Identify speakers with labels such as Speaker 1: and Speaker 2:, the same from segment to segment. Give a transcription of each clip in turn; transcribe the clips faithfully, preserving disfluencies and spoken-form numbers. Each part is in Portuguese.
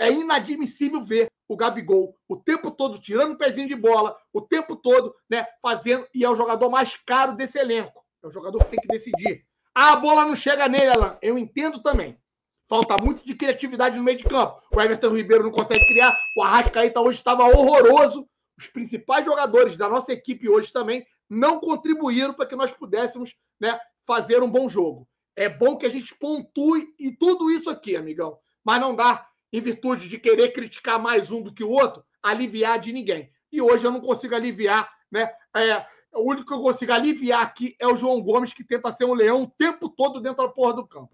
Speaker 1: é inadmissível ver o Gabigol o tempo todo tirando o pezinho de bola, o tempo todo, né, fazendo, e é o jogador mais caro desse elenco. É o jogador que tem que decidir. Ah, a bola não chega nele, Alan. Eu entendo também. Falta muito de criatividade no meio de campo. O Everton Ribeiro não consegue criar. O Arrascaeta hoje estava horroroso. Os principais jogadores da nossa equipe hoje também não contribuíram para que nós pudéssemos, né, fazer um bom jogo. É bom que a gente pontue e tudo isso aqui, amigão. Mas não dá, em virtude de querer criticar mais um do que o outro, aliviar de ninguém. E hoje eu não consigo aliviar, né? É, o único que eu consigo aliviar aqui é o João Gomes, que tenta ser um leão o tempo todo dentro da porra do campo.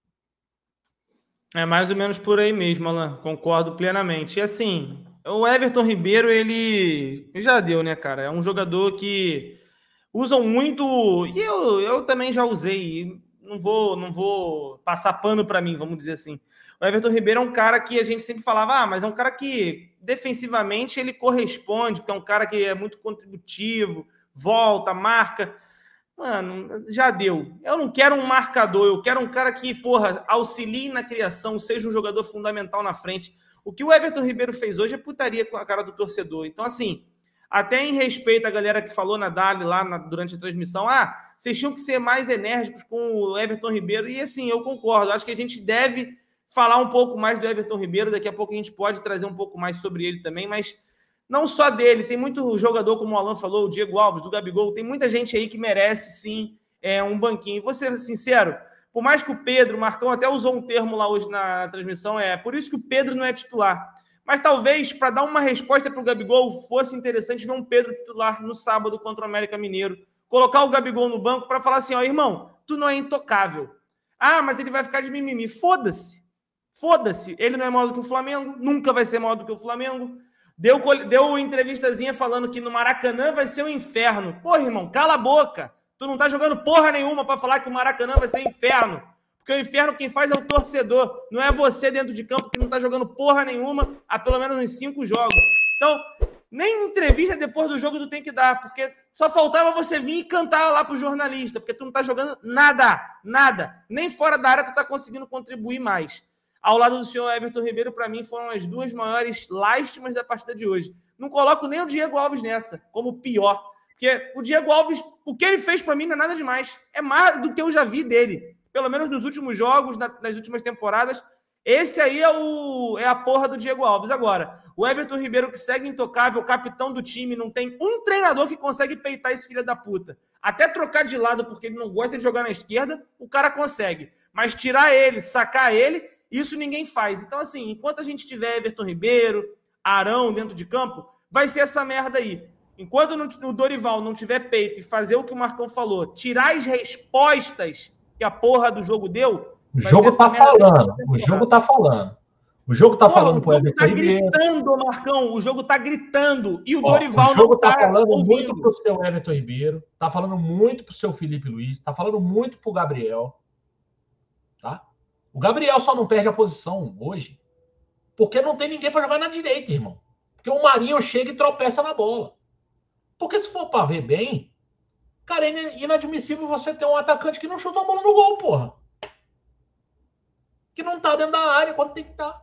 Speaker 2: É mais ou menos por aí mesmo, Alan. Concordo plenamente. E assim, o Everton Ribeiro, ele já deu, né, cara? É um jogador que usam muito, e eu, eu também já usei, não vou, não vou passar pano para mim, vamos dizer assim. O Everton Ribeiro é um cara que a gente sempre falava, ah, mas é um cara que defensivamente ele corresponde, porque é um cara que é muito contributivo, volta, marca. Mano, já deu. Eu não quero um marcador, eu quero um cara que, porra, auxilie na criação, seja um jogador fundamental na frente. O que o Everton Ribeiro fez hoje é putaria com a cara do torcedor. Então, assim, até em respeito à galera que falou na Dali lá na, durante a transmissão, ah, vocês tinham que ser mais enérgicos com o Everton Ribeiro. E, assim, eu concordo. Acho que a gente deve falar um pouco mais do Everton Ribeiro. Daqui a pouco a gente pode trazer um pouco mais sobre ele também, mas não só dele, tem muito jogador, como o Alan falou, o Diego Alves, do Gabigol, tem muita gente aí que merece, sim, é, um banquinho. E vou ser sincero, por mais que o Pedro, o Marcão até usou um termo lá hoje na transmissão, é por isso que o Pedro não é titular. Mas talvez, para dar uma resposta para o Gabigol, fosse interessante ver um Pedro titular no sábado contra o América Mineiro, colocar o Gabigol no banco para falar assim, ó, irmão, tu não é intocável. Ah, mas ele vai ficar de mimimi. Foda-se. Foda-se. Ele não é maior do que o Flamengo, nunca vai ser maior do que o Flamengo. Deu, deu uma entrevistazinha falando que no Maracanã vai ser um inferno. Porra, irmão, cala a boca. Tu não tá jogando porra nenhuma para falar que o Maracanã vai ser inferno. Porque o inferno quem faz é o torcedor. Não é você dentro de campo que não tá jogando porra nenhuma há pelo menos uns cinco jogos. Então, nem entrevista depois do jogo tu tem que dar. Porque só faltava você vir e cantar lá pro jornalista. Porque tu não tá jogando nada. Nada. Nem fora da área tu tá conseguindo contribuir mais. Ao lado do senhor Everton Ribeiro, para mim, foram as duas maiores lástimas da partida de hoje. Não coloco nem o Diego Alves nessa, como pior. Porque o Diego Alves, o que ele fez para mim não é nada demais. É mais do que eu já vi dele. Pelo menos nos últimos jogos, nas últimas temporadas. Esse aí é, o, é a porra do Diego Alves. Agora, o Everton Ribeiro, que segue intocável, capitão do time, não tem um treinador que consegue peitar esse filho da puta. Até trocar de lado, porque ele não gosta de jogar na esquerda, o cara consegue. Mas tirar ele, sacar ele... Isso ninguém faz. Então, assim, enquanto a gente tiver Everton Ribeiro, Arão dentro de campo, vai ser essa merda aí. Enquanto o Dorival não tiver peito e fazer o que o Marcão falou, tirar as respostas que a porra do jogo deu...
Speaker 3: O jogo tá falando. O jogo tá falando. O jogo tá falando pro Everton Ribeiro.
Speaker 2: O jogo tá gritando, Marcão. O jogo tá gritando. E o Dorival não tá ouvindo.
Speaker 3: O jogo tá falando muito pro seu Everton Ribeiro, tá falando muito pro seu Felipe Luiz, tá falando muito pro Gabriel. Tá? O Gabriel só não perde a posição hoje porque não tem ninguém para jogar na direita, irmão. Porque o Marinho chega e tropeça na bola. Porque se for para ver bem, cara, é inadmissível você ter um atacante que não chuta a bola no gol, porra. Que não tá dentro da área quando tem que estar.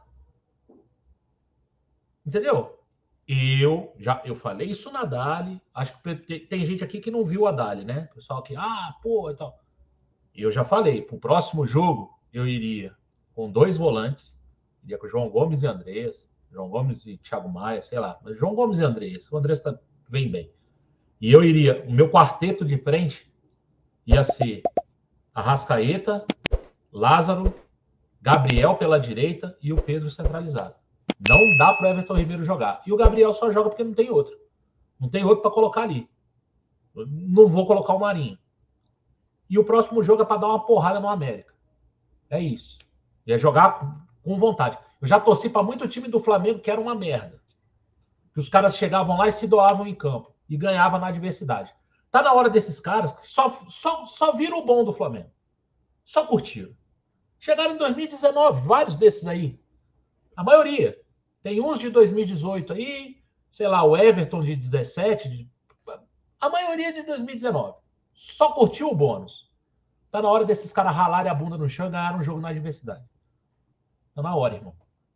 Speaker 3: Entendeu? Eu já eu falei isso na Dali. Acho que tem gente aqui que não viu a Dali, né? Pessoal que, ah, pô, e tal. E eu já falei, pro próximo jogo, eu iria com dois volantes, iria com João Gomes e Andrés, João Gomes e Thiago Maia, sei lá, mas João Gomes e Andrés, o Andrés tá, vem bem. E eu iria, o meu quarteto de frente ia ser Arrascaeta, Lázaro, Gabriel pela direita e o Pedro centralizado. Não dá para o Everton Ribeiro jogar. E o Gabriel só joga porque não tem outro. Não tem outro para colocar ali. Eu não vou colocar o Marinho. E o próximo jogo é para dar uma porrada no América. É isso. E é jogar com vontade. Eu já torci para muito time do Flamengo que era uma merda. Que os caras chegavam lá e se doavam em campo. E ganhavam na adversidade. Tá na hora desses caras que só, só, só viram o bom do Flamengo. Só curtiram. Chegaram em dois mil e dezenove, vários desses aí. A maioria. Tem uns de dois mil e dezoito aí, sei lá, o Everton de dezessete. De... A maioria de dois mil e dezenove. Só curtiu o bônus. Tá na hora desses caras ralarem a bunda no chão e ganhar um jogo na adversidade. Tá na hora, irmão.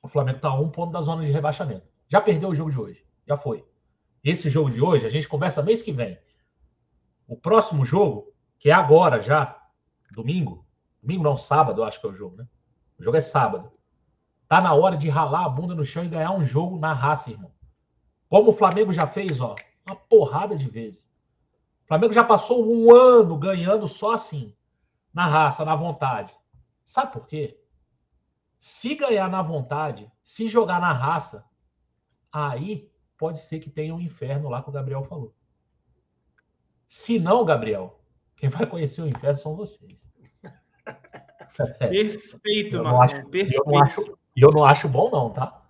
Speaker 3: O Flamengo está a um ponto da zona de rebaixamento. Já perdeu o jogo de hoje. Já foi. Esse jogo de hoje, a gente conversa mês que vem. O próximo jogo, que é agora já, domingo. Domingo não, sábado, eu acho que é o jogo, né? O jogo é sábado. Tá na hora de ralar a bunda no chão e ganhar um jogo na raça, irmão. Como o Flamengo já fez, ó, uma porrada de vezes. O Flamengo já passou um ano ganhando só assim. Na raça, na vontade. Sabe por quê? Se ganhar na vontade, se jogar na raça, aí pode ser que tenha um inferno lá que o Gabriel falou. Se não, Gabriel, quem vai conhecer o inferno são vocês.
Speaker 2: Perfeito,
Speaker 3: eu
Speaker 2: Marcão.
Speaker 3: Acho,
Speaker 2: perfeito.
Speaker 3: Eu não, acho, eu não acho bom, não, tá?